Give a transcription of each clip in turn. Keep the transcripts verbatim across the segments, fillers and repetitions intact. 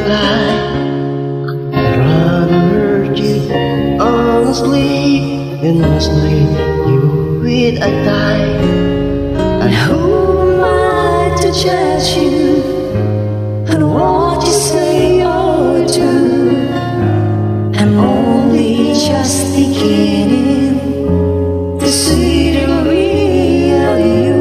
lie. I'd rather hurt you honestly than mislead you with a lie. And who am I to judge you and what you say or do? I'm only just beginning to see the real you.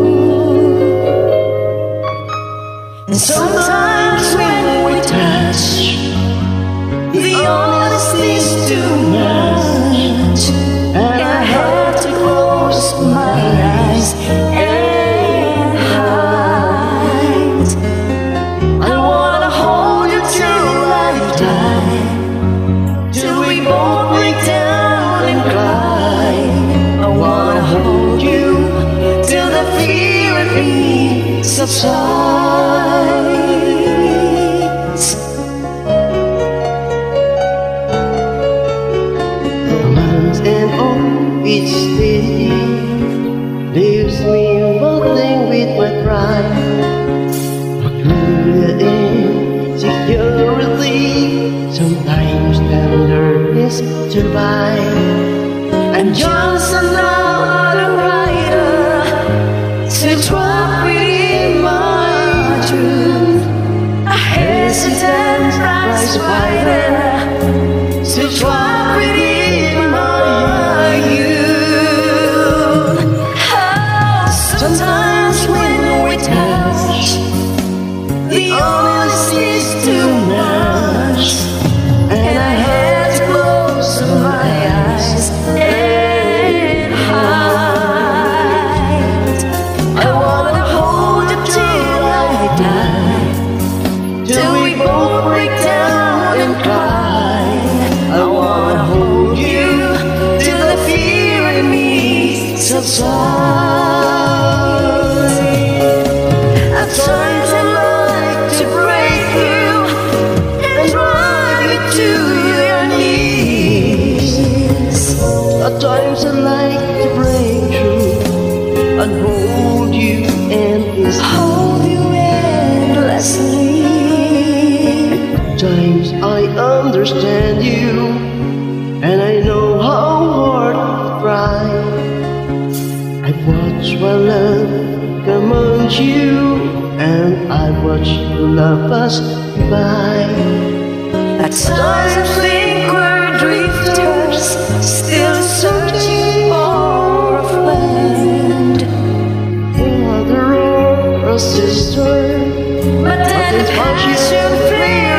And sometimes when we touch, the honesty's too much, and I have to close my eyes and hide. I wanna hold you till I die, till we both break down and cry. I wanna hold you till the fear in me subsides. And all each day leaves me battling with my pride. Through the insecurity, sometimes tenderness survive. I'm just another writer, still trapped within my truth. A hesitant prize fighter, still trapped within my youth. Oh, sometimes when we touch, the honesty's too much, and I had to close my eyes and hide. I wanna hold you till I die, till we both break down and cry. I wanna hold you till the fear in me subsides. At times I like to break you and drive you to your knees. At times I like to break through and hold you endlessly. Hold you endlessly. At times I understand you, and I know how hard to cry. I watch while love commands you, and I watch the love pass by. At times I think we're drifters, still searching for a friend. In the road, a sister, but then the passion fades.